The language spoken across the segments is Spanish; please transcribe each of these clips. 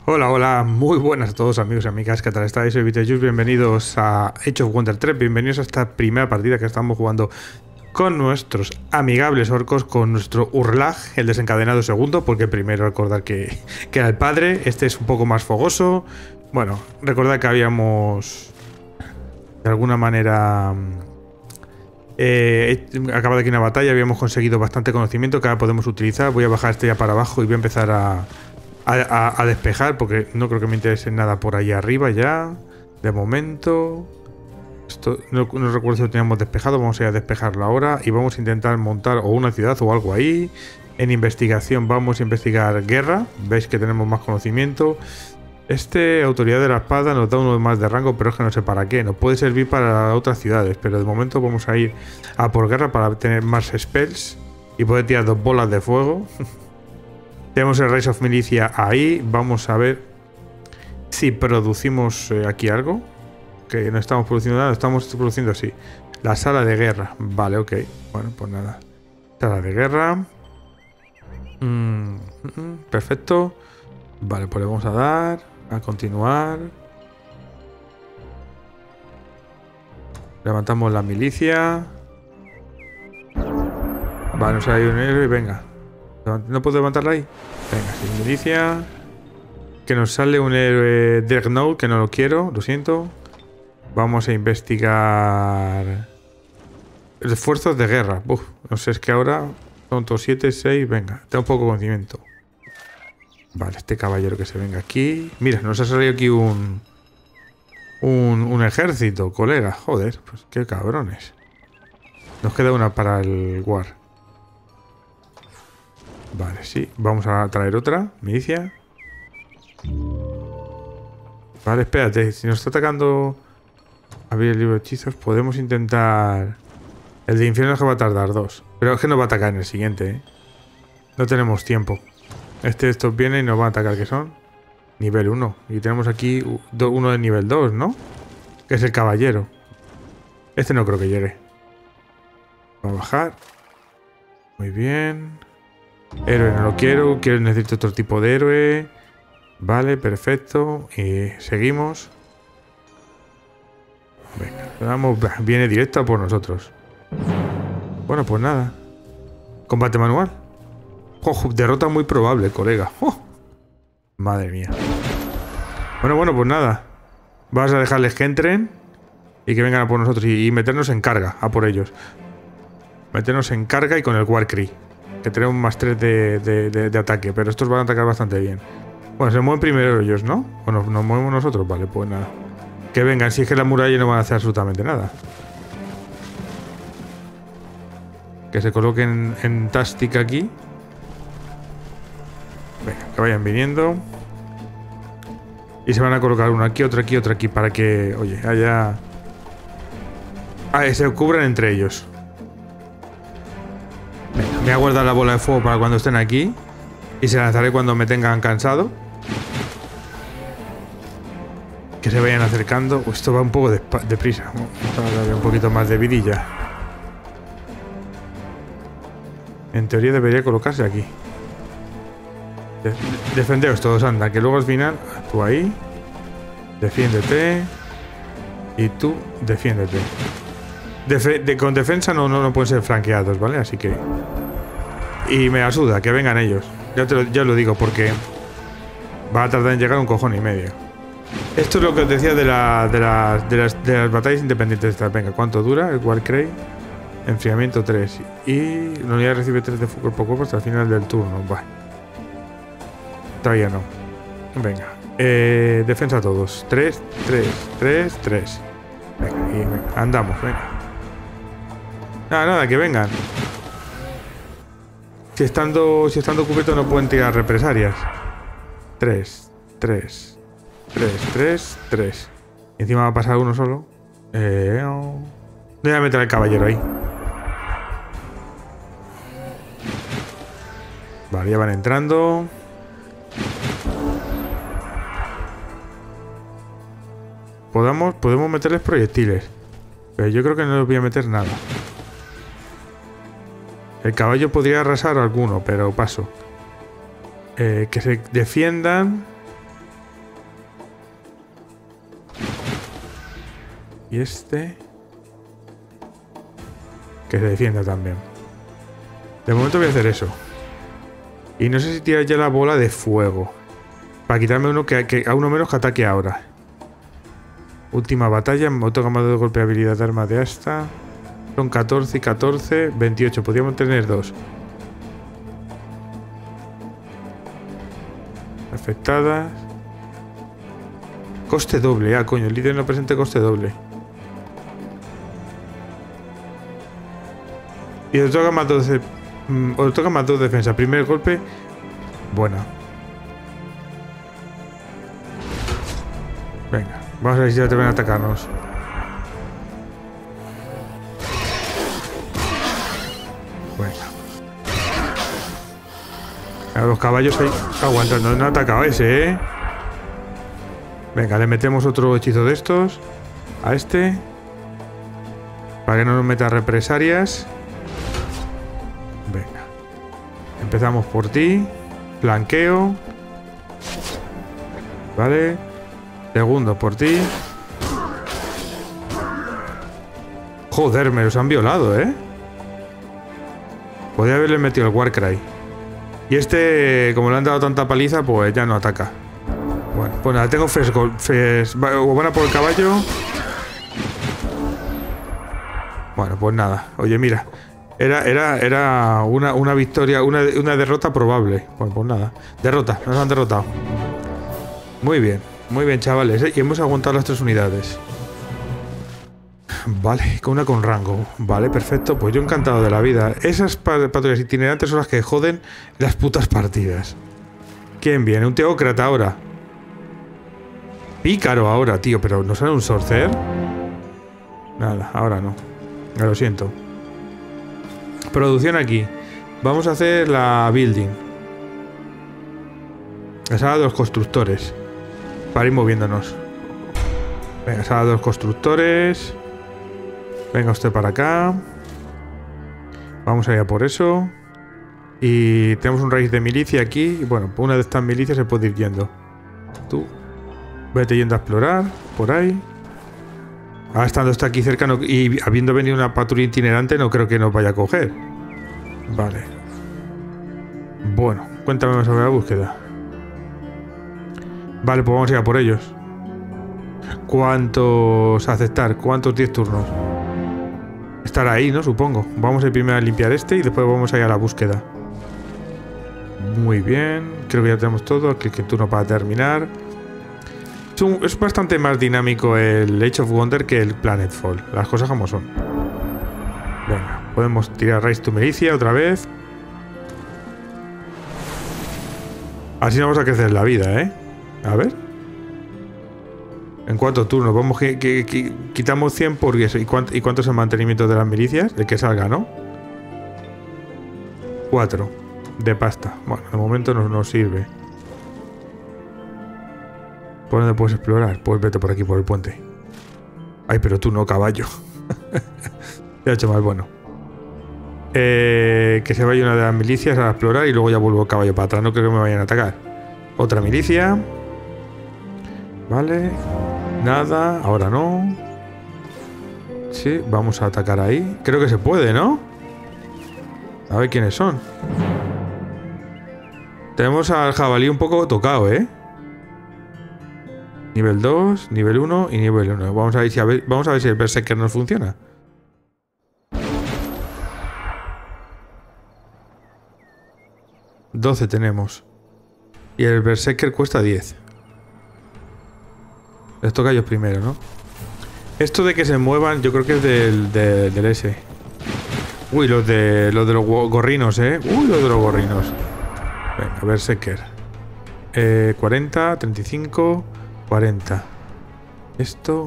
Hola, hola, muy buenas a todos amigos y amigas, ¿qué tal estáis? Soy Vitejus, bienvenidos a Age of Wonder 3, bienvenidos a esta primera partida que estamos jugando con nuestros amigables orcos, con nuestro Urlag, el desencadenado segundo, porque primero recordar que era el padre, este es un poco más fogoso. Bueno, recordad que habíamos de alguna manera acabado aquí una batalla, habíamos conseguido bastante conocimiento que ahora podemos utilizar. Voy a bajar este ya para abajo y voy a empezar a despejar, porque no creo que me interese nada por ahí arriba ya. De momento. Esto no recuerdo si lo teníamos despejado. Vamos a ir a despejarlo ahora. Y vamos a intentar montar o una ciudad o algo ahí. En investigación vamos a investigar guerra. Veis que tenemos más conocimiento. Autoridad de la espada, nos da uno más de rango, pero es que no sé para qué. Nos puede servir para otras ciudades, pero de momento vamos a ir a por guerra para tener más spells y poder tirar 2 bolas de fuego. Tenemos el Rise of Milicia ahí. Vamos a ver si producimos aquí algo. Que no estamos produciendo nada. Estamos produciendo así. La sala de guerra. Vale, ok. Bueno, pues nada. Sala de guerra. Perfecto. Vale, pues le vamos a dar. A continuar. Levantamos la milicia. Vale, nos hay un héroe y venga. ¿No puedo levantarla ahí? Venga, sin milicia. Que nos sale un héroe Dreadnought, que no lo quiero, lo siento. Vamos a investigar esfuerzos de guerra. Uf, no sé, es que ahora son todos 7, 6, venga, tengo poco conocimiento. Vale, este caballero que se venga aquí. Mira, nos ha salido aquí un ejército, colega. Joder, pues qué cabrones. Nos queda una para el War. Vale, sí. Vamos a traer otra. Milicia. Vale, espérate. Si nos está atacando... Abrir el libro de hechizos. Podemos intentar... El de infierno que va a tardar 2. Pero es que nos va a atacar en el siguiente, ¿eh? No tenemos tiempo. Estos vienen y nos van a atacar, que son nivel 1. Y tenemos aquí uno de nivel 2, ¿no? Que es el caballero. Este no creo que llegue. Vamos a bajar. Muy bien. Héroe no lo quiero. Necesito otro tipo de héroe. Vale, perfecto. Y seguimos. Venga, vamos. Viene directo a por nosotros. Bueno, pues nada. Combate manual. Oh, derrota muy probable, colega. Oh, madre mía. Bueno, pues nada. Vas a dejarles que entren y que vengan a por nosotros y meternos en carga a por ellos. Meternos en carga y con el Warcry, que tenemos más 3 de ataque, pero estos van a atacar bastante bien. Bueno, se mueven primero ellos, ¿no? O nos movemos nosotros, vale, pues nada. Que vengan, si es que la muralla no van a hacer absolutamente nada. Que se coloquen en táctica aquí. Venga, que vayan viniendo. Y se van a colocar uno aquí, otro aquí, para que, oye, haya... se cubran entre ellos. Venga, me voy a guardar la bola de fuego para cuando estén aquí. Y se lanzaré cuando me tengan cansado. Que se vayan acercando. Esto va un poco deprisa. Vamos a darle un poquito más de vidilla. En teoría debería colocarse aquí. Defendeos todos, anda, que luego al final tú ahí, defiéndete y tú defiéndete. Con defensa no pueden ser flanqueados, ¿vale? Así que... Y me ayuda, que vengan ellos. Ya lo digo, porque va a tardar en llegar un cojón y medio. Esto es lo que os decía de las batallas independientes. Venga, ¿cuánto dura el Warcry? Enfriamiento 3. Y la unidad recibe 3 de cuerpo a cuerpo hasta el final del turno. Bueno. Todavía no. Venga. Defensa a todos. 3. Venga, andamos, venga. Nada, que vengan. Si estando cubiertos no pueden tirar represalias. 3. Y encima va a pasar uno solo. No voy a meter al caballero ahí. Vale, ya van entrando. Podemos meterles proyectiles. Pero yo creo que no les voy a meter nada. El caballo podría arrasar a alguno, pero paso. Que se defiendan. Y este... que se defienda también. De momento voy a hacer eso. Y no sé si tirar ya la bola de fuego. Para quitarme uno que a uno menos que ataque ahora. Última batalla. Autogamado de golpe, habilidad de arma de asta. Son 14 y 14. 28. Podríamos tener 2. Afectadas. Coste doble. Ah, coño. El líder no presente coste doble. Y os toca más 12. Os toca más 2 defensa. Primer golpe. Buena. Venga. Vamos a ver si ya te van a atacarnos. Venga. A los caballos ahí aguantando. No ha atacado ese, ¿eh? Venga, le metemos otro hechizo de estos. A este. Para que no nos meta represalias. Venga. Empezamos por ti. Flanqueo. Vale. Segundo por ti. Joder, me los han violado, ¿eh? Podría haberle metido el Warcry. Y este, como le han dado tanta paliza, pues ya no ataca. Bueno, pues nada, tengo o van a por el caballo. Bueno, pues nada. Oye, mira. Era una victoria, una derrota probable. Pues nada. Derrota, nos han derrotado. Muy bien, chavales. Y hemos aguantado las 3 unidades. Vale, con una con rango. Vale, perfecto. Pues yo encantado de la vida. Esas patrullas itinerantes son las que joden las putas partidas. ¿Quién viene? Un teócrata ahora. Pícaro ahora, tío. Pero ¿no sale un sorcer? Nada, ahora no. Me lo siento. Producción aquí. Vamos a hacer la building. La sala de los constructores. Para ir moviéndonos. Venga, sala de los constructores. Venga usted para acá. Vamos allá por eso. Y tenemos un raíz de milicia aquí. Y bueno, una de estas milicias se puede ir yendo. Tú. Vete yendo a explorar. Por ahí. Ahora estando está aquí cerca y habiendo venido una patrulla itinerante, no creo que nos vaya a coger. Vale. Bueno, cuéntame más sobre la búsqueda. Vale, pues vamos a ir a por ellos. ¿Cuántos aceptar? ¿Cuántos 10 turnos? Estar ahí, ¿no? Supongo. Vamos a ir primero a limpiar este y después vamos a ir a la búsqueda. Muy bien. Creo que ya tenemos todo. Aquí el turno para terminar. Es bastante más dinámico el Age of Wonder que el Planetfall. Las cosas como son. Venga, podemos tirar Raise to Milicia otra vez. Así no vamos a crecer la vida, ¿eh? A ver. En 4 turnos. Vamos quitamos 100 por eso. ¿Y cuánto es el mantenimiento de las milicias? El que salga, ¿no? 4 de pasta. Bueno, de momento no nos sirve. ¿Por dónde puedes explorar? Pues vete por aquí, por el puente. Ay, pero tú no, caballo. Ya he hecho mal, bueno. Que se vaya una de las milicias a explorar y luego ya vuelvo el caballo para atrás. No creo que me vayan a atacar. Otra milicia. Vale. Nada, ahora no. Sí, vamos a atacar ahí. Creo que se puede, ¿no? A ver quiénes son. Tenemos al jabalí un poco tocado, ¿eh? Nivel 2, nivel 1 y nivel 1. Vamos a ver si el Berserker nos funciona. $12 tenemos. Y el Berserker cuesta 10. Les toca a ellos primero, ¿no? Esto de que se muevan, yo creo que es del S. Uy, los de los gorrinos, ¿eh? Uy, los de los gorrinos. Venga, Berserker. 40, 35, 40. Esto.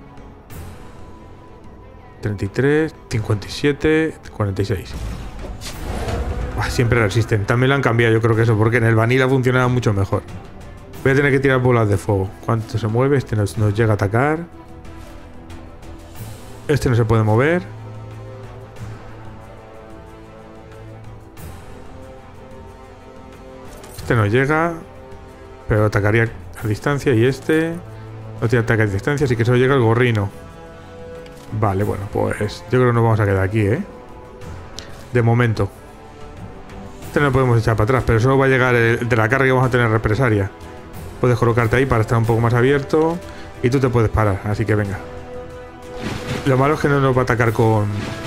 33, 57, 46. Siempre resisten. También lo han cambiado, yo creo que eso, porque en el Vanilla funcionaba mucho mejor. Voy a tener que tirar bolas de fuego. ¿Cuánto se mueve? Este nos llega a atacar. Este no se puede mover. Este no llega. Pero atacaría a distancia. Y este no tiene ataque a distancia, así que solo llega el gorrino. Vale, bueno, pues yo creo que nos vamos a quedar aquí, ¿eh? De momento. Este no lo podemos echar para atrás, pero solo va a llegar el de la carga y vamos a tener represalia. Puedes colocarte ahí para estar un poco más abierto y tú te puedes parar, así que venga. Lo malo es que no nos va a atacar con...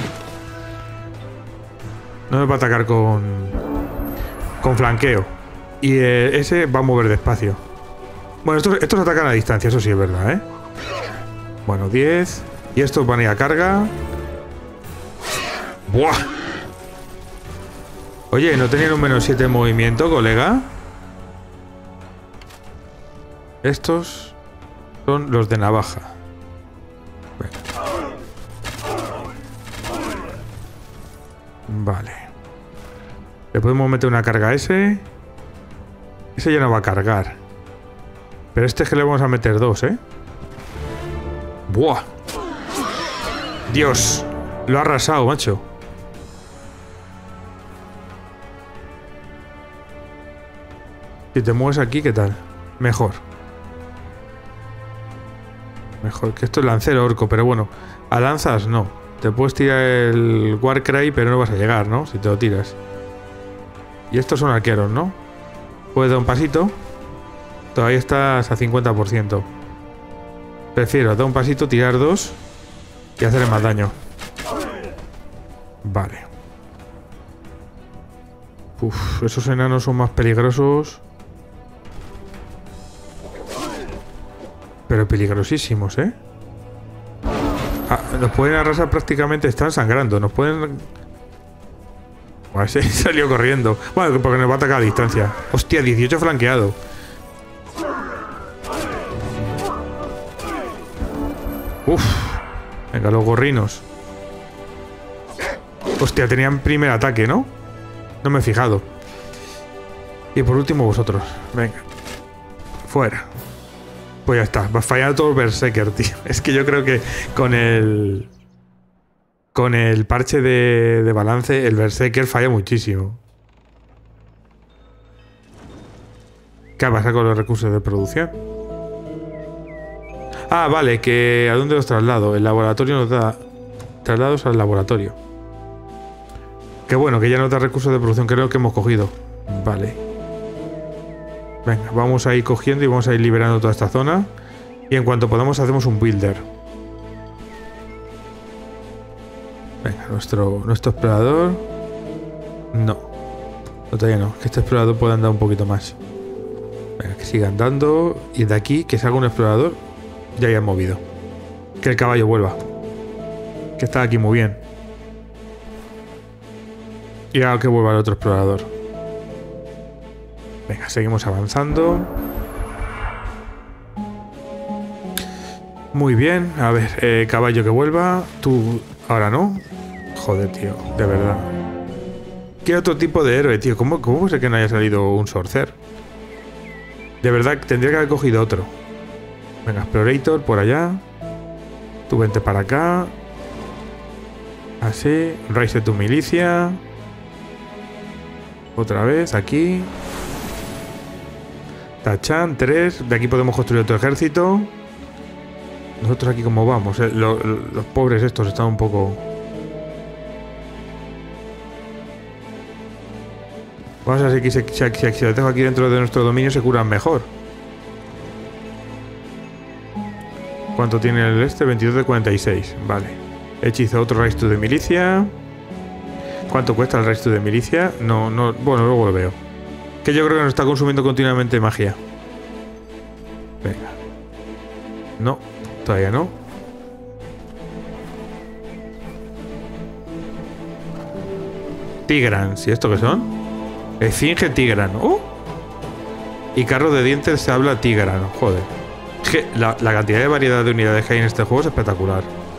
No nos va a atacar con flanqueo. Y ese va a mover despacio. Bueno, estos atacan a distancia, eso sí es verdad, ¿eh? Bueno, 10. Y estos van a ir a carga. ¡Buah! Oye, ¿no tenían un -7 en movimiento, colega? Estos son los de navaja. Venga. Vale. Le podemos meter una carga a ese. Ese ya no va a cargar. Pero este es que le vamos a meter 2, ¿eh? ¡Buah! ¡Dios! Lo ha arrasado, macho. Si te mueves aquí, ¿qué tal? Mejor. Mejor que esto es lancero orco, pero bueno. A lanzas no. Te puedes tirar el Warcry, pero no vas a llegar, ¿no? Si te lo tiras. Y estos son arqueros, ¿no? Puedes dar un pasito. Todavía estás a 50%. Prefiero dar un pasito, tirar 2 y hacerle más daño. Vale. Uf, esos enanos son más peligrosos. Pero peligrosísimos, ¿eh? Ah, nos pueden arrasar prácticamente. Están sangrando. Nos pueden... Bueno, ese salió corriendo. Bueno, porque nos va a atacar a distancia. Hostia, 18 flanqueado. Uf. Venga, los gorrinos. Hostia, tenían primer ataque, ¿no? No me he fijado. Y por último vosotros. Venga. Fuera. Pues ya está. Va a fallar todo el Berserker, tío. Es que yo creo que con el... Con el parche de balance, el Berserker falla muchísimo. ¿Qué pasa con los recursos de producción? Ah, vale, que ¿a dónde los traslado? El laboratorio nos da traslados al laboratorio. Qué bueno, que ya nos da recursos de producción, que es lo que hemos cogido. Vale. Venga, vamos a ir cogiendo y vamos a ir liberando toda esta zona. Y en cuanto podamos hacemos un builder. Venga, nuestro explorador. No. Todavía no. Que este explorador pueda andar un poquito más. Venga, que siga andando. Y de aquí, que salga un explorador. Ya hayan movido. Que el caballo vuelva. Que está aquí muy bien. Y ahora que vuelva el otro explorador. Venga, seguimos avanzando. Muy bien. A ver, caballo que vuelva. Tú, ahora no. Joder, tío, de verdad. ¿Qué otro tipo de héroe, tío? ¿Cómo sé que no haya salido un Sorcerer? De verdad, tendría que haber cogido otro. Venga, Explorator, por allá. Tú vente para acá. Así. Raise tu milicia. Otra vez, aquí. Tachan, 3. De aquí podemos construir otro ejército. Nosotros aquí como vamos. Los pobres estos están un poco... Vamos a ver si los dejo aquí dentro de nuestro dominio se curan mejor. ¿Cuánto tiene el este? 22 de 46. Vale. Hechizo otro Raise to de milicia. ¿Cuánto cuesta el Raise to de milicia? No. Bueno, luego lo veo. Que yo creo que nos está consumiendo continuamente magia. Venga. No. Todavía no. Tigrans. ¿Y esto qué son? Esfinge Tigrano. ¡Oh! Y carro de dientes se habla Tigrano. Joder. Es que la cantidad de variedad de unidades que hay en este juego es espectacular.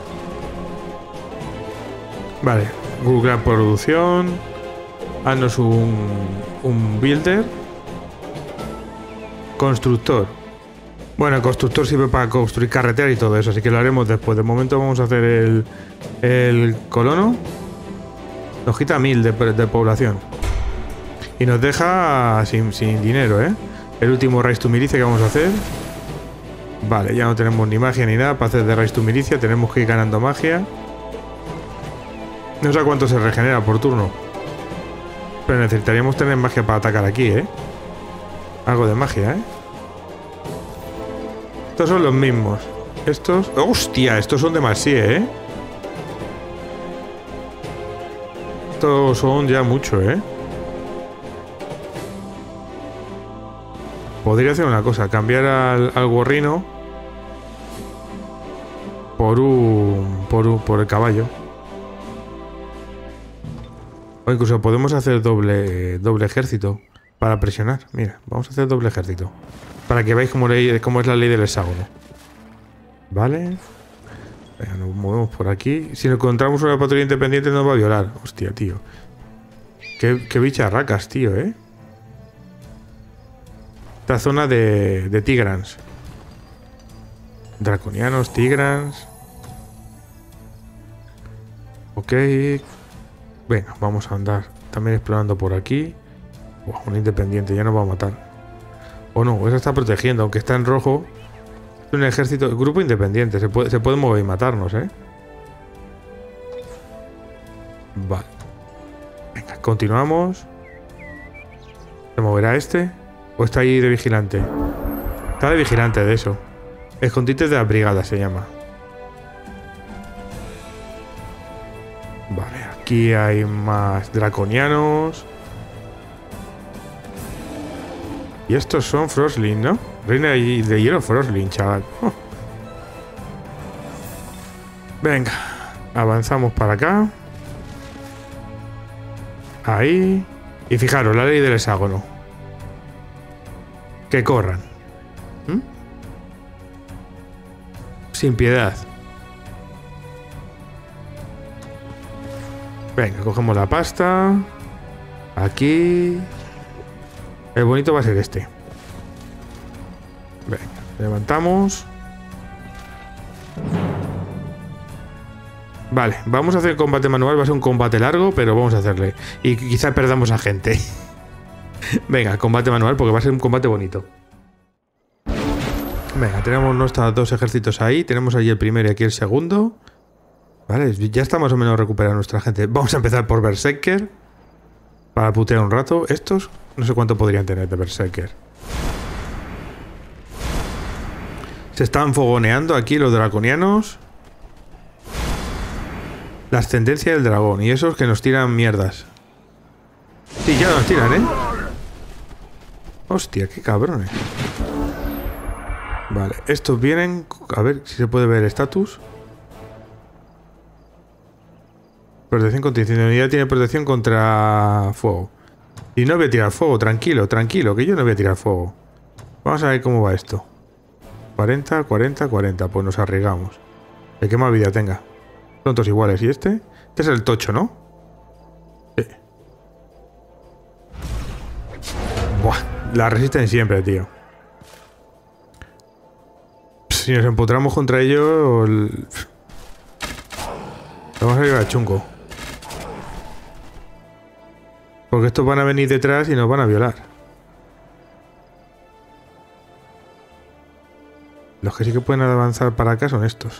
Vale. Google producción. Haznos un builder. Constructor. Bueno, el constructor sirve para construir carretera y todo eso, así que lo haremos después. De momento vamos a hacer el colono. Nos quita 1000 de población. Y nos deja sin dinero, ¿eh? El último Raise to Milicia que vamos a hacer. Vale, ya no tenemos ni magia ni nada para hacer de Rise to Milicia. Tenemos que ir ganando magia. No sé a cuánto se regenera por turno. Pero necesitaríamos tener magia para atacar aquí, ¿eh? Algo de magia, ¿eh? Estos son los mismos. Estos... ¡Hostia! Estos son de Marsie, ¿eh? Estos son ya mucho, ¿eh? Podría hacer una cosa. Cambiar al gorrino por el caballo. O incluso podemos hacer doble ejército para presionar. Mira, vamos a hacer doble ejército. Para que veáis cómo es la ley del hexágono. Vale. Venga, nos movemos por aquí. Si nos encontramos una patrulla independiente nos va a violar. Hostia, tío. Qué bicharracas, tío, ¿eh? Esta zona de Tigrans. Draconianos, Tigrans. Ok. Venga, vamos a andar también explorando por aquí. Wow, un independiente, ya nos va a matar. O no, esa está protegiendo, aunque está en rojo. Es un ejército, grupo independiente, se puede mover y matarnos, ¿eh? Vale. Venga, continuamos. ¿Se moverá este? ¿O está ahí de vigilante? Está de vigilante de eso. Escondites de la brigada se llama. Vale, aquí hay más draconianos. Y estos son Frostling, ¿no? Reina de hielo Frostling, chaval. Oh. Venga, avanzamos para acá. Ahí. Y fijaros, la ley del hexágono. Que corran. ¿Mm? Sin piedad. Venga, cogemos la pasta. Aquí. El bonito va a ser este. Venga, levantamos. Vale, vamos a hacer combate manual. Va a ser un combate largo, pero vamos a hacerle. Y quizá perdamos a gente. Venga, combate manual porque va a ser un combate bonito. Venga, tenemos nuestros dos ejércitos ahí. Tenemos allí el primero y aquí el segundo. Vale, ya está más o menos recuperada nuestra gente. Vamos a empezar por Berserker. Para putear un rato. Estos, no sé cuánto podrían tener de Berserker. Se están fogoneando aquí los draconianos. La ascendencia del dragón. Y esos que nos tiran mierdas. Sí, ya nos tiran, ¿eh? Hostia, qué cabrones. Vale, estos vienen... A ver si se puede ver el estatus. Protección contra incendio. Unidad tiene protección contra fuego. Y no voy a tirar fuego, tranquilo, tranquilo, que yo no voy a tirar fuego. Vamos a ver cómo va esto. 40, 40, 40. Pues nos arriesgamos. El que más vida tenga. Son todos iguales. ¿Y este? Este es el tocho, ¿no? Sí. Buah, la resisten siempre, tío. Si nos empotramos contra ellos... Vamos a llegar a chungo. Porque estos van a venir detrás y nos van a violar. Los que sí que pueden avanzar para acá son estos.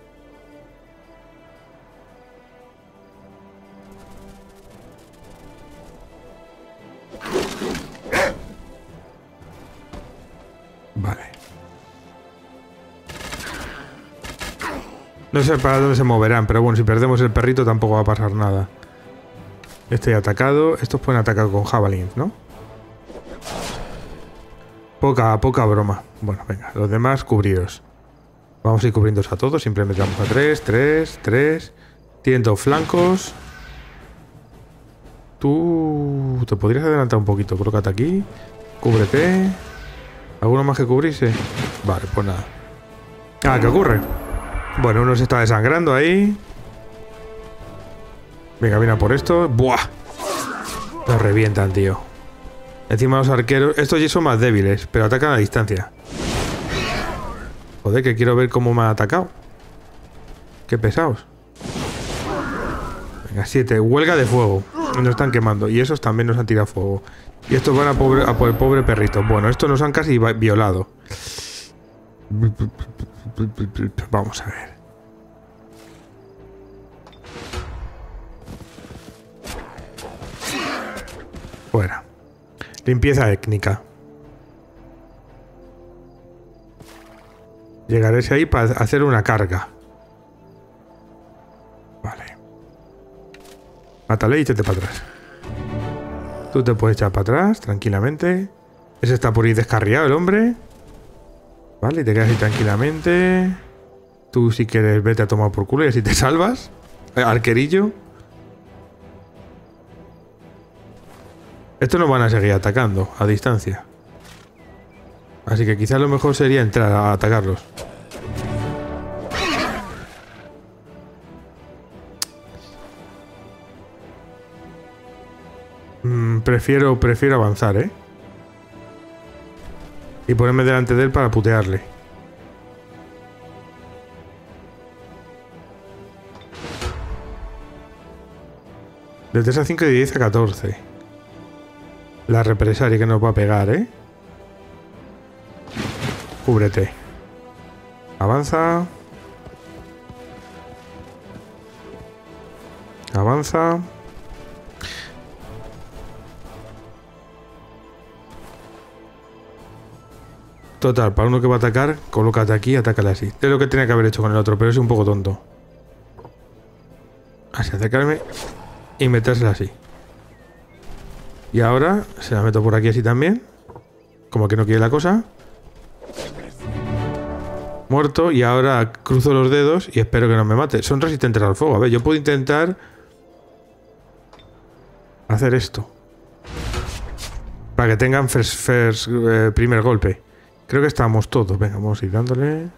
Vale. No sé para dónde se moverán, pero bueno, si perdemos el perrito tampoco va a pasar nada. Este ya atacado. Estos pueden atacar con jabalins, ¿no? Poca broma. Bueno, venga, los demás cubridos. Vamos a ir cubriéndose a todos. Simplemente vamos a 3. Tienen dos flancos. Tú te podrías adelantar un poquito. Colócate aquí. Cúbrete. ¿Alguno más que cubrirse? Vale, pues nada. Ah, ¿qué ocurre? Bueno, uno se está desangrando ahí. Venga, viene por esto. ¡Buah! Nos revientan, tío. Encima los arqueros... Estos ya son más débiles, pero atacan a distancia. Joder, que quiero ver cómo me han atacado. Qué pesados. Venga, 7. Huelga de fuego. Nos están quemando. Y esos también nos han tirado fuego. Y estos van a por el pobre perrito. Bueno, estos nos han casi violado. Vamos a ver. Fuera. Limpieza étnica. Llegaré ahí para hacer una carga. Vale. Mátale y échate para atrás. Tú te puedes echar para atrás tranquilamente. Ese está por ahí descarriado el hombre. Vale, y te quedas ahí tranquilamente. Tú si quieres vete a tomar por culo y así te salvas. Arquerillo. Estos nos van a seguir atacando a distancia. Así que quizás lo mejor sería entrar a atacarlos. Prefiero avanzar, ¿eh? Y ponerme delante de él para putearle. De 3 a 5 y de 10 a 14. La represalia que nos va a pegar, ¿eh? Cúbrete. Avanza. Avanza. Total, para uno que va a atacar, colócate aquí y atácale así. Es lo que tenía que haber hecho con el otro, pero es un poco tonto. Así, acercarme y metérsela así. Y ahora se la meto por aquí así también. Como que no quiere la cosa. Muerto. Y ahora cruzo los dedos y espero que no me mate. Son resistentes al fuego. A ver, yo puedo intentar hacer esto. Para que tengan primer golpe. Creo que estamos todos. Venga, vamos a ir dándole.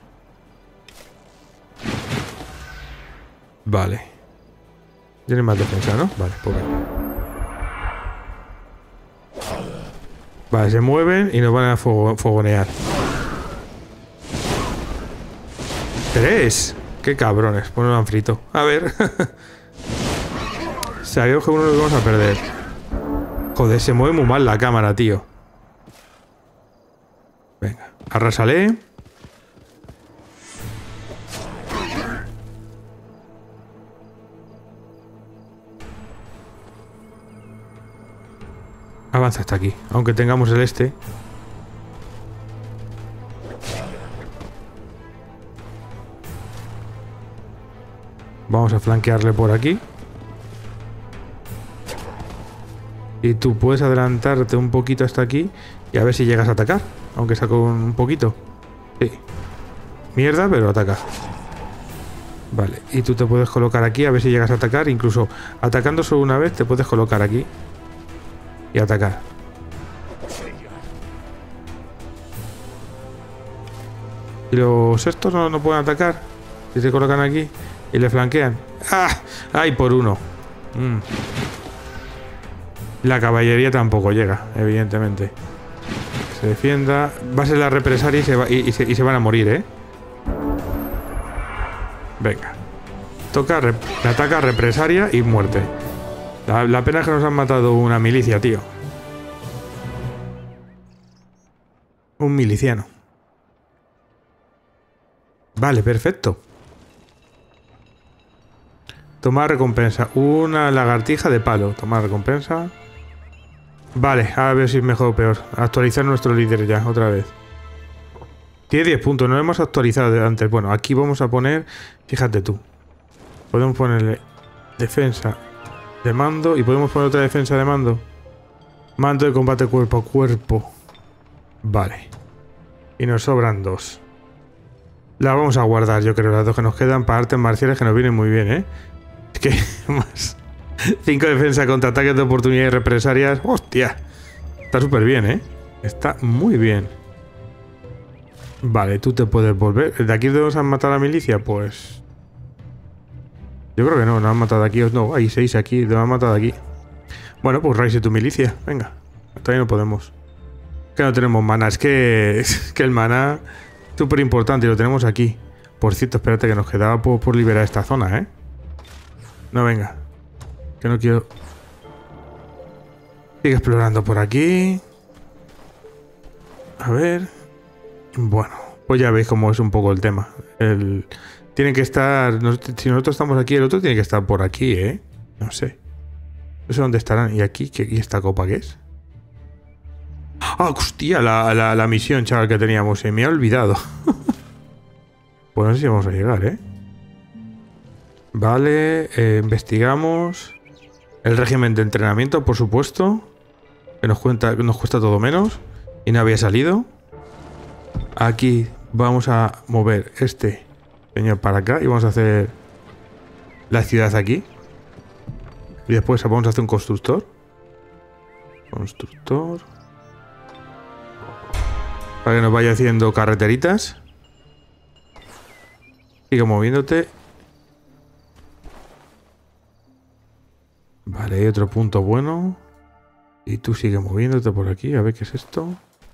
Vale. Tienen más defensa, ¿no? Vale, pues venga. Vale, se mueven y nos van a fogonear. 3. Qué cabrones. Pues nos han frito. A ver. Sabemos que uno lo vamos a perder. Joder, se mueve muy mal la cámara, tío. Venga, arrasale. Avanza hasta aquí, aunque tengamos el este. Vamos a flanquearle por aquí. Y tú puedes adelantarte un poquito hasta aquí y a ver si llegas a atacar. Aunque sea con un poquito. Sí. Mierda, pero ataca. Vale, y tú te puedes colocar aquí a ver si llegas a atacar. Incluso atacando solo una vez te puedes colocar aquí. Y atacar. Y los estos no pueden atacar. Si se colocan aquí y le flanquean. ¡Ah! ¡Ay, por uno! La caballería tampoco llega, evidentemente. Se defienda. Va a ser la represalia y se van a morir, ¿eh? Venga. Le ataca represalia y muerte. La pena es que nos han matado una milicia, tío. Un miliciano. Vale, perfecto. Tomar recompensa. Una lagartija de palo. Tomar recompensa. Vale, a ver si es mejor o peor. Actualizar nuestro líder ya, otra vez. Tiene 10 puntos, no lo hemos actualizado de antes. Bueno, aquí vamos a poner... Fíjate tú. Podemos ponerle defensa de mando y podemos poner otra defensa de mando. Mando de combate cuerpo a cuerpo. Vale. Y nos sobran 2. Las vamos a guardar, yo creo, las 2 que nos quedan para artes marciales que nos vienen muy bien, ¿eh? Es que más... 5 defensa contra ataques de oportunidad y represalias. ¡Hostia! Está súper bien, ¿eh? Está muy bien. Vale, tú te puedes volver. ¿De aquí debemos han matado a la milicia? Pues... Yo creo que no, nos han matado aquí. No, hay 6 aquí, nos han matado aquí. Bueno, pues raise tu milicia. Venga, todavía no podemos. Que no tenemos mana. Es que el mana es súper importante y lo tenemos aquí. Por cierto, espérate que nos quedaba por liberar esta zona, ¿eh? No, venga. Que no quiero... Sigue explorando por aquí. A ver... Bueno, Pues ya veis cómo es un poco el tema. Tienen que estar... si nosotros estamos aquí, el otro tiene que estar por aquí, ¿eh? No sé. No sé dónde estarán. ¿Y aquí? ¿Y esta copa qué es? ¡Ah, hostia! La misión, chaval, que teníamos. Se me ha olvidado. Pues no sé si vamos a llegar, ¿eh? Vale, investigamos. El régimen de entrenamiento, por supuesto. Que nos cuesta todo menos. Y no había salido. Aquí vamos a mover este señor para acá. Y vamos a hacer la ciudad aquí. Y después vamos a hacer un constructor. Constructor. Para que nos vaya haciendo carreteritas. Sigue moviéndote. Vale, hay otro punto bueno. Y tú sigue moviéndote por aquí. A ver qué es esto.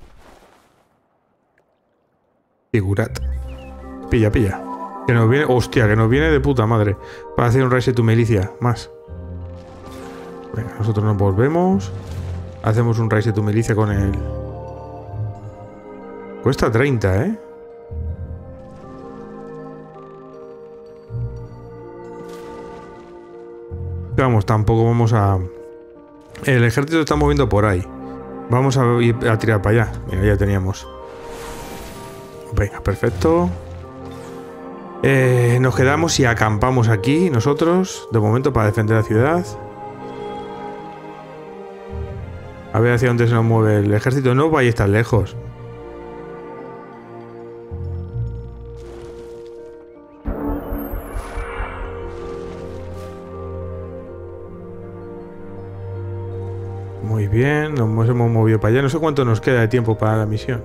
Figurat. Pilla, pilla. Que nos viene... Hostia, que nos viene de puta madre. Para hacer un reset tu milicia. Más. Venga, nosotros nos volvemos. Hacemos un reset tu milicia con el... Cuesta 30, ¿eh? Vamos, tampoco vamos a... El ejército está moviendo por ahí. Vamos a ir a tirar para allá. Mira, ya teníamos. Venga, perfecto. Nos quedamos y acampamos aquí nosotros, de momento, para defender la ciudad. A ver hacia dónde se nos mueve el ejército. No vayáis tan lejos. Muy bien, nos hemos movido para allá. No sé cuánto nos queda de tiempo para la misión.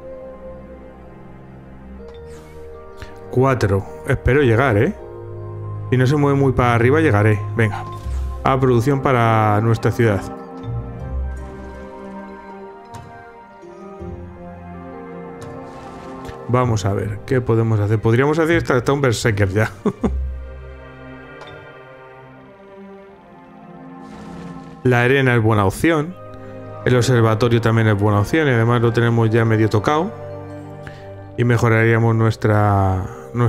4. Espero llegar, ¿eh? Si no se mueve muy para arriba, llegaré. Venga. A producción para nuestra ciudad. Vamos a ver, ¿qué podemos hacer? Podríamos hacer hasta un berserker ya. La arena es buena opción. El observatorio también es buena opción. Y además lo tenemos ya medio tocado. Y mejoraríamos nuestra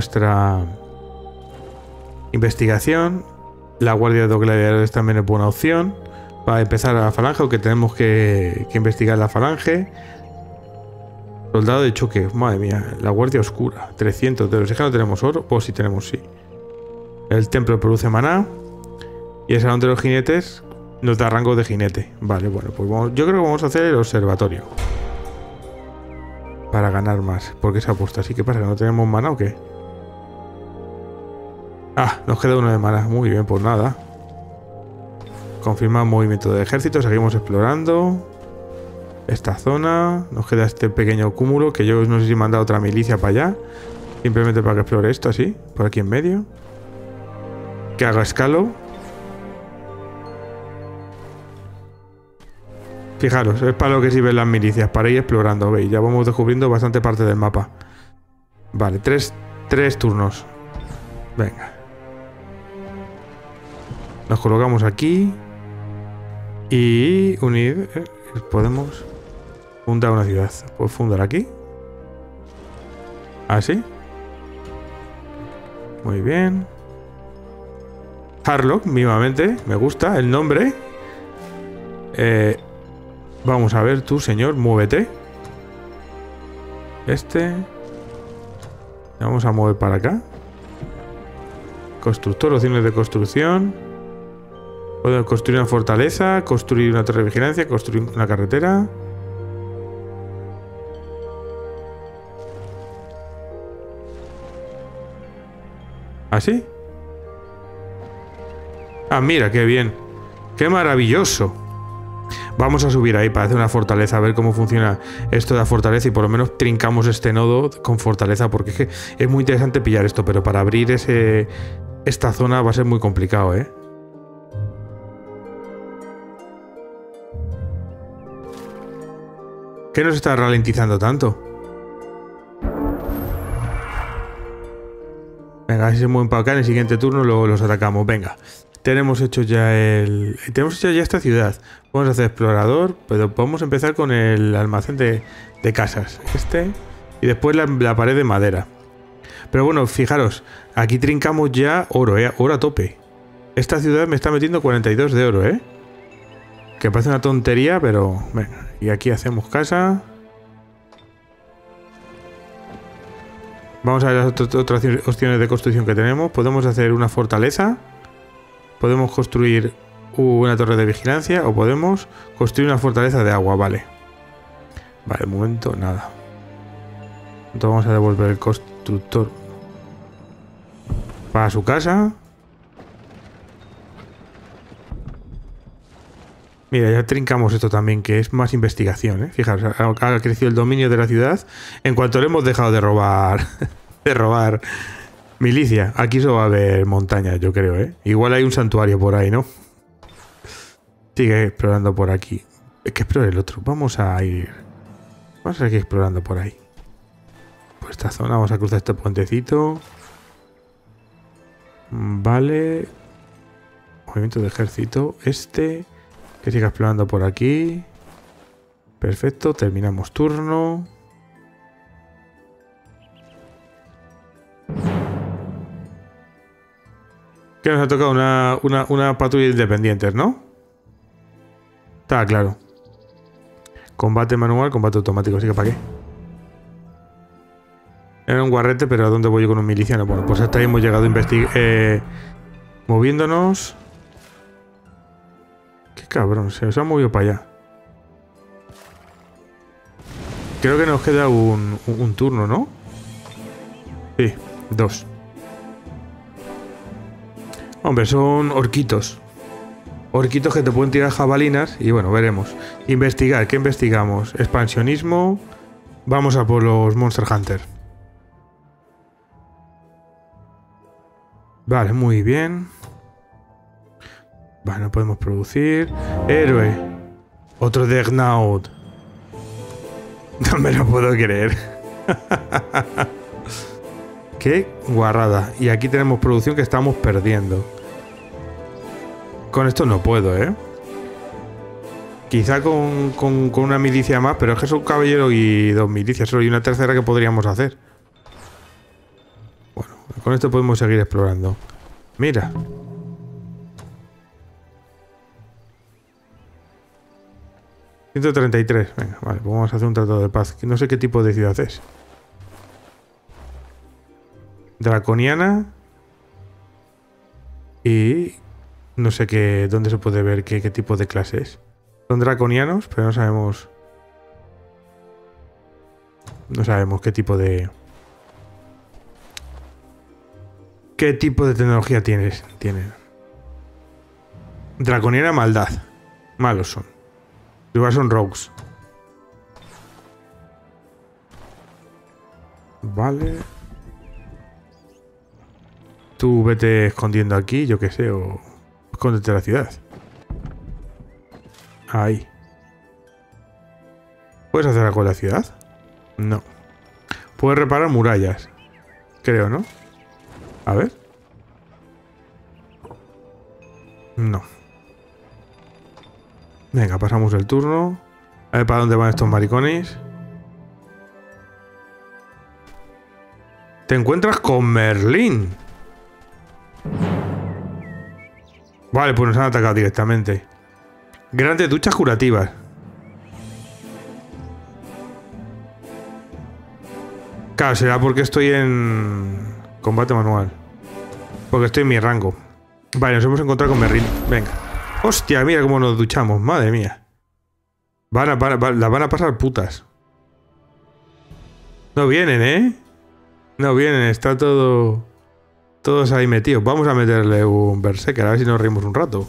investigación. La guardia de los gladiadores también es buena opción. Para empezar a la falange, aunque tenemos que investigar la falange. Soldado de choque, madre mía. La guardia oscura, 300 de los. ¿Es que no tenemos oro? Pues sí tenemos, sí. El templo produce maná. Y el salón de los jinetes nos da rango de jinete. Vale, bueno, pues yo creo que vamos a hacer el observatorio. Para ganar más. ¿Por qué se ha puesto así? ¿Qué pasa? ¿Que no tenemos maná o qué? Ah, nos queda uno de maná. Muy bien, pues nada. Confirmar movimiento de ejército. Seguimos explorando esta zona. Nos queda este pequeño cúmulo que yo no sé si me han dado otra milicia para allá. Simplemente para que explore esto así. Por aquí en medio. Que haga escalo. Fijaros, es para lo que sirven las milicias, para ir explorando, veis, ya vamos descubriendo bastante parte del mapa. Vale, tres turnos. Venga. Nos colocamos aquí. Y unir... podemos fundar una ciudad. ¿Puedo fundar aquí? ¿Así? Muy bien. Harlock, vivamente, me gusta el nombre. Vamos a ver tú, señor, muévete. Vamos a mover para acá. Constructor, opciones de construcción. Podemos construir una fortaleza, construir una torre de vigilancia, construir una carretera. ¿Así? Ah, mira, qué bien. ¡Qué maravilloso! Vamos a subir ahí para hacer una fortaleza, a ver cómo funciona esto de la fortaleza y por lo menos trincamos este nodo con fortaleza, porque es que es muy interesante pillar esto, pero para abrir esta zona va a ser muy complicado, ¿eh? ¿Qué nos está ralentizando tanto? Venga, si se mueven para acá en el siguiente turno los atacamos, venga. Tenemos hecho ya esta ciudad. Vamos a hacer explorador, pero podemos empezar con el almacén de casas. Y después la pared de madera. Pero bueno, fijaros, aquí trincamos ya oro, oro a tope. Esta ciudad me está metiendo 42 de oro, que parece una tontería, pero... Venga, y aquí hacemos casa. Vamos a ver las otras opciones de construcción que tenemos. Podemos hacer una fortaleza. Podemos construir una torre de vigilancia. O podemos construir una fortaleza de agua, vale. Vale, de momento nada. Entonces vamos a devolver el constructor para su casa. Mira, ya trincamos esto también, que es más investigación, Fijaros, ha crecido el dominio de la ciudad en cuanto le hemos dejado de robar de robar milicia. Aquí solo va a haber montañas, yo creo, Igual hay un santuario por ahí, ¿no? Sigue explorando por aquí. Es que explore el otro. Vamos a seguir explorando por ahí. Por esta zona vamos a cruzar este puentecito. Vale. Movimiento de ejército. Que siga explorando por aquí. Perfecto, terminamos turno. Que nos ha tocado una patrulla de independientes, ¿no? Está claro. Combate manual, combate automático, así que ¿para qué? Era un guarrete, pero ¿a dónde voy yo con un miliciano? Bueno, pues hasta ahí hemos llegado a investigar. Moviéndonos. Qué cabrón, se nos ha movido para allá. Creo que nos queda un turno, ¿no? Sí, 2. Hombre, son orquitos. Orquitos que te pueden tirar jabalinas. Y bueno, veremos. Investigar, ¿qué investigamos? Expansionismo. Vamos a por los Monster Hunter. Vale, muy bien. Vale, no podemos producir. Héroe. Otro Degnaut. No me lo puedo creer. Qué guarrada. Y aquí tenemos producción que estamos perdiendo. Con esto no puedo, Quizá con una milicia más, pero es que es un caballero y 2 milicias solo, y una tercera que podríamos hacer. Bueno, con esto podemos seguir explorando. Mira. $133. Venga, vale, pues vamos a hacer un tratado de paz. No sé qué tipo de ciudad es. Draconiana. Y no sé dónde se puede ver qué tipo de clase es. Son draconianos, pero no sabemos. No sabemos qué tipo de. ¿Qué tipo de tecnología tienen? Draconiana maldad. Malos son. Igual son rogues. Vale. Tú vete escondiendo aquí, yo qué sé, o escóndete en la ciudad. Ahí. ¿Puedes hacer algo en la ciudad? No. Puedes reparar murallas. Creo, ¿no? A ver. No. Venga, pasamos el turno. A ver para dónde van estos maricones. Te encuentras con Merlín. Vale, pues nos han atacado directamente. Grandes duchas curativas. Claro, será porque estoy en combate manual. Porque estoy en mi rango. Vale, nos hemos encontrado con Merlín. Venga. Hostia, mira cómo nos duchamos. Madre mía. Las van a pasar putas. No vienen, No vienen. Está todo... Todos ahí metidos. Vamos a meterle un berserker. A ver si nos reímos un rato.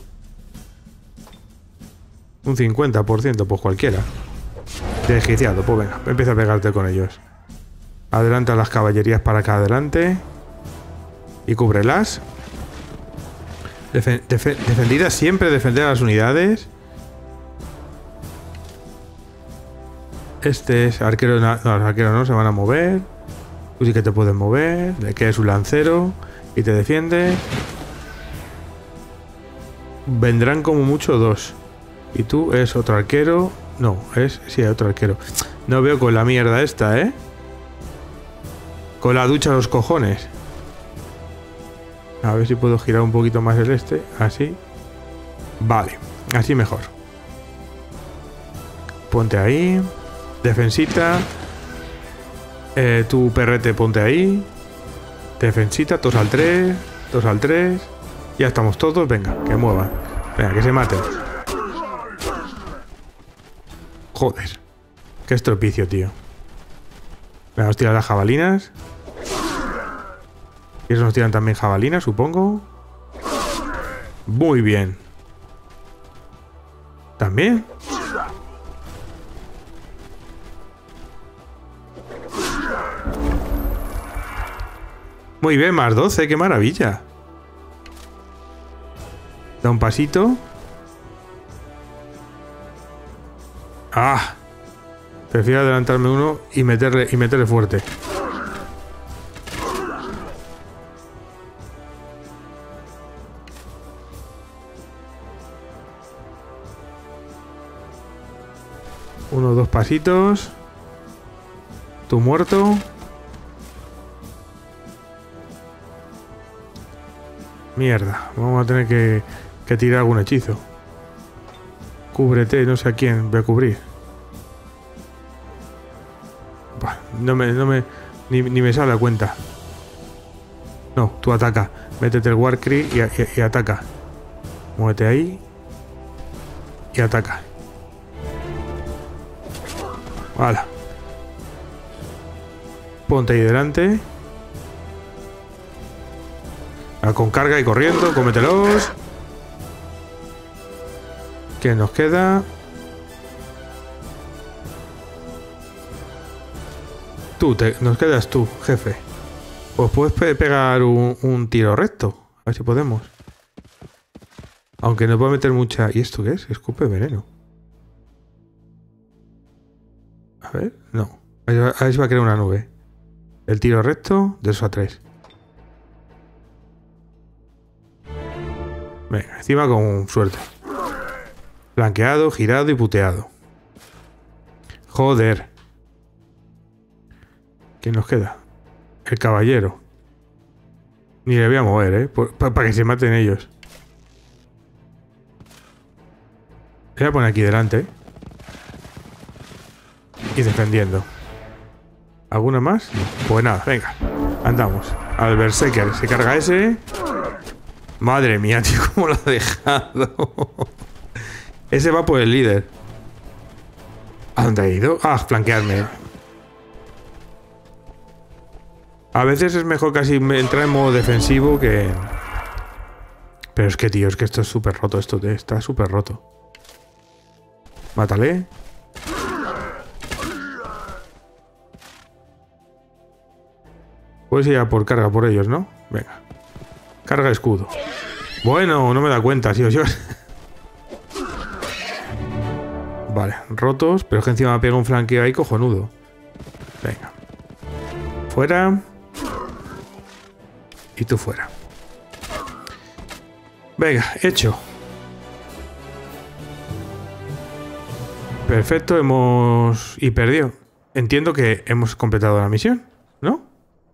Un 50%, pues cualquiera. Desquiciado. Pues venga, empieza a pegarte con ellos. Adelanta las caballerías para acá adelante. Y cúbrelas. Defendidas siempre, defender a las unidades. Este es arquero. No, los arqueros no se van a mover. Tú sí que te puedes mover. Le quedes un lancero y te defiende. Vendrán como mucho 2. Y tú es otro arquero. No, sí, otro arquero. No veo con la mierda esta, Con la ducha a los cojones. A ver si puedo girar un poquito más el este. Así. Vale. Así mejor. Ponte ahí. Defensita. Tu perrete ponte ahí. Defensita. Todos al 3. Todos al 3. Ya estamos todos. Venga, que muevan. Venga, que se maten. Joder. Qué estropicio, tío. Venga, nos tiran las jabalinas. Y eso nos tiran también jabalinas, supongo. Muy bien. ¿También? Muy bien, más 12, qué maravilla. Da un pasito. ¡Ah! Prefiero adelantarme uno y meterle fuerte. Uno, dos pasitos. Tú muerto. Mierda, vamos a tener que tirar algún hechizo. Cúbrete, no sé a quién voy a cubrir. Bah, ni me sale la cuenta. No, tú ataca. Métete el Warcry y ataca. Muévete ahí. Y ataca. Hala. Ponte ahí delante. Con carga y corriendo, cómetelos. ¿Qué nos queda? Nos quedas tú, jefe. Pues puedes pegar un tiro recto. A ver si podemos. Aunque nos va a meter mucha... ¿Y esto qué es? Escupe veneno. A ver, no. A ver si va a crear una nube. El tiro recto, de eso a 3. Venga, encima con suerte. Flanqueado, girado y puteado. Joder. ¿Quién nos queda? El caballero. Ni le voy a mover, ¿eh? Para que se maten ellos. Le voy a poner aquí delante. Y defendiendo. ¿Alguna más? Pues nada, venga. Andamos. Al Berserker. Se carga ese. Madre mía, tío, cómo lo ha dejado. Ese va por el líder. ¿A dónde ha ido? Ah, flanquearme. A veces es mejor casi entrar en modo defensivo que... Pero es que, tío, es que esto es súper roto. Esto está súper roto. Mátale. Puedes ir a por carga por ellos, ¿no? Venga. Carga escudo. Bueno, no me da cuenta, sí o sí. Vale, rotos, pero es que encima me pega un flanqueo ahí cojonudo. Venga. Fuera. Y tú fuera. Venga, hecho. Perfecto, hemos... Y perdió. Entiendo que hemos completado la misión, ¿no?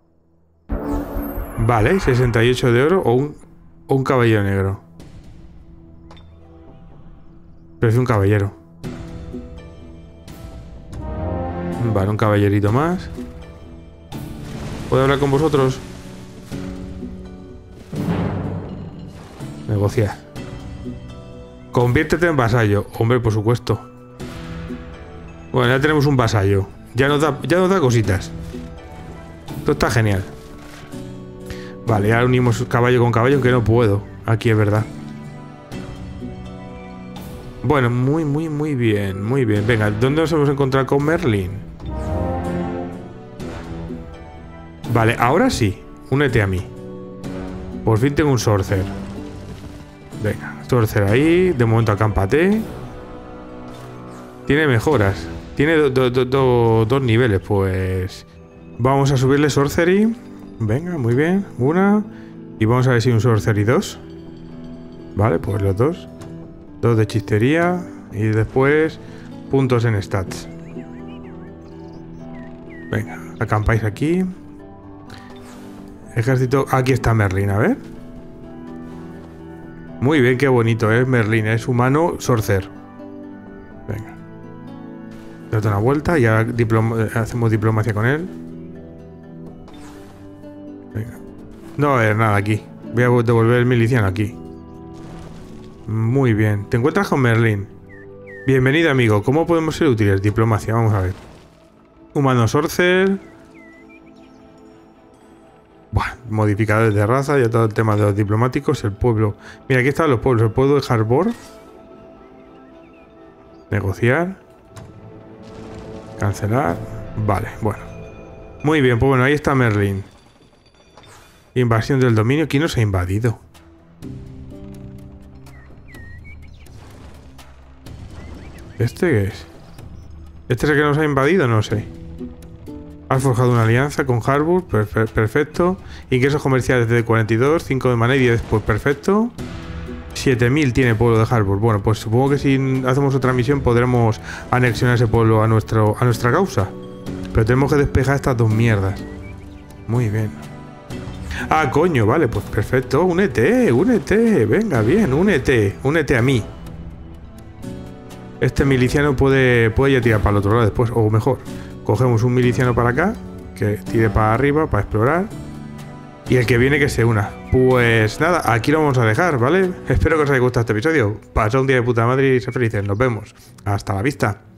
Vale, 68 de oro o un caballero negro. Pero es un caballero. Vale, un caballerito más. ¿Puedo hablar con vosotros? Negociar. Conviértete en vasallo. Hombre, por supuesto. Bueno, ya tenemos un vasallo. Ya nos da cositas. Esto está genial. Vale, ya unimos caballo con caballo, aunque no puedo. Aquí es verdad. Bueno, muy bien. Muy bien. Venga, ¿dónde nos hemos encontrado con Merlin? Vale, ahora sí. Únete a mí. Por fin tengo un Sorcerer. Venga, Sorcerer ahí. De momento acámpate. Tiene mejoras. Tiene dos niveles, pues... Vamos a subirle Sorcery. Venga, muy bien. Una. Y vamos a ver si un Sorcery 2. Vale, pues los dos. 2 de chistería. Y después puntos en stats. Venga, acampáis aquí. Ejército... Aquí está Merlín, a ver. Muy bien, qué bonito es Merlín. Es humano sorcer. Venga. Date una vuelta y ahora hacemos diplomacia con él. Venga. No va a haber nada aquí. Voy a devolver el miliciano aquí. Muy bien. Te encuentras con Merlín. Bienvenido, amigo. ¿Cómo podemos ser útiles? Diplomacia, vamos a ver. Humano sorcer. Bueno, modificadores de raza, ya todo el tema de los diplomáticos, el pueblo. Mira, aquí están los pueblos. El pueblo de Harbor. Negociar. Cancelar. Vale, bueno. Muy bien, pues bueno, ahí está Merlín. Invasión del dominio. ¿Quién nos ha invadido? ¿Este qué es? ¿Este es el que nos ha invadido? No sé. Has forjado una alianza con Harbor. Perfecto. Ingresos comerciales de 42. 5 de maná y 10. Pues perfecto. 7000 tiene el pueblo de Harbor. Bueno, pues supongo que si hacemos otra misión podremos anexionar ese pueblo a nuestra causa. Pero tenemos que despejar estas dos mierdas. Muy bien. Ah, coño, vale, pues perfecto. Únete, únete. Venga, bien, únete. Únete a mí. Este miliciano puede ya tirar para el otro lado después. O mejor, cogemos un miliciano para acá, que tire para arriba, para explorar. Y el que viene que se una. Pues nada, aquí lo vamos a dejar, ¿vale? Espero que os haya gustado este episodio. Pasad un día de puta madre y sed felices. Nos vemos. Hasta la vista.